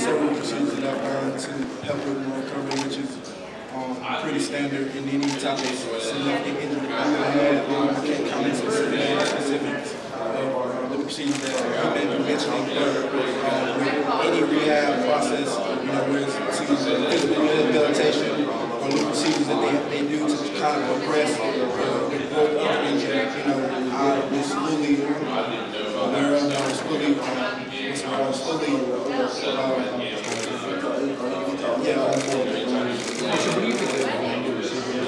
several procedures that I've learned to help with my recovery, which is pretty standard in any type of significant injury I had. I can't comment specifics of the procedures that you've been mentioning, but with any rehab process, where it's to physical rehabilitation or new procedures that they do to kind of progress the growth of the injury, I'm absolutely aware of, on board. So what do you think of the new receiver?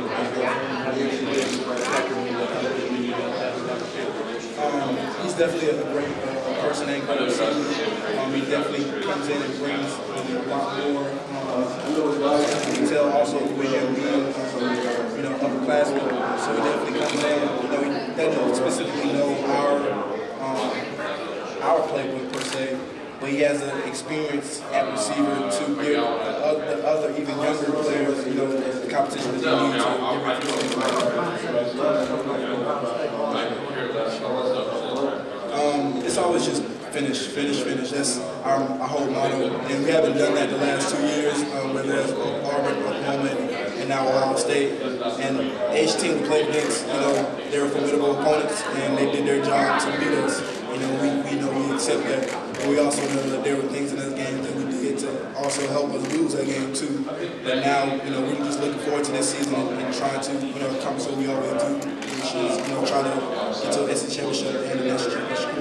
He's definitely a great person and great receiver. He definitely comes in and brings a lot more. You can tell also with him being, upperclassmen. So he definitely comes in. He doesn't specifically know our playbook per se, but he has an experience at receiver to give the other even younger players, the competition that they need to. It's always just finish. That's our whole motto, and we haven't done that the last 2 years, whether that's Auburn, Oklahoma, and now Ohio State. And each team we played against, they were formidable opponents, and they did their job to beat us. We accept that, but we also know that there were things in this game that we did to also help us lose that game too. But now, we're just looking forward to this season and trying to, accomplish what we always do, which is, try to get to an SEC championship and the national championship.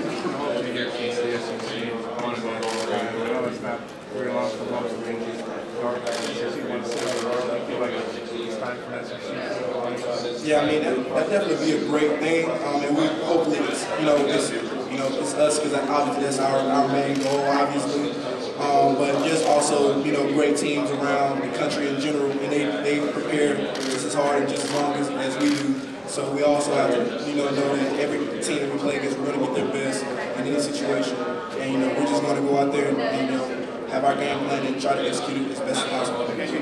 Yeah, that'd definitely be a great thing, and we hopefully it's us, because obviously that's our main goal, obviously. But just also, great teams around the country in general, and they prepare just as hard and just as long as we do. So we also have to, know that every team that we play against, we're going to get their best in any situation. And, we're just going to go out there and have our game plan and try to execute it as best as possible.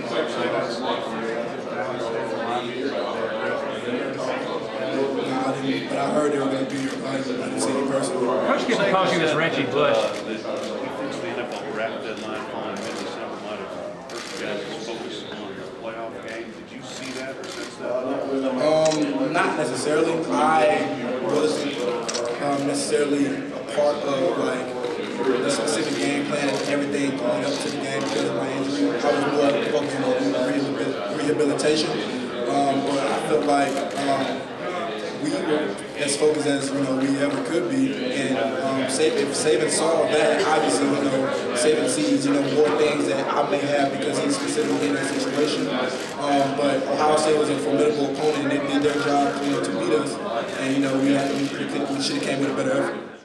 But I heard they were going to be I didn't see it personally. Coach Giffen calls you this wrenching bush. The NFL draft deadline on mid-December might have hurt you guys to focus on the playoff game. Did you see that or sense that? Not necessarily. I wasn't necessarily a part of the specific game plan and everything going up to the game because of my injury. I was more focusing on rehabilitation. But I felt like we were as focused as we ever could be, and if Saban saw that, obviously Saban sees more things that I may have because he's specifically in that situation. But Ohio State was a formidable opponent, and they did their job to beat us, and we should have came with a better effort.